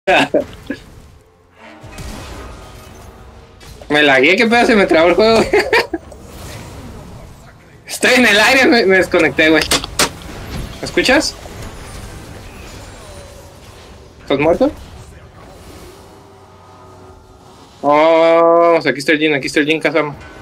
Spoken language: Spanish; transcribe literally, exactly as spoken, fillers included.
Me lagué, qué pedo, se me trabó el juego. Estoy en el aire, me, me desconecté, güey. ¿Me escuchas? ¿Estás muerto? Oh, aquí está el Jin, aquí está el Jin Kazama.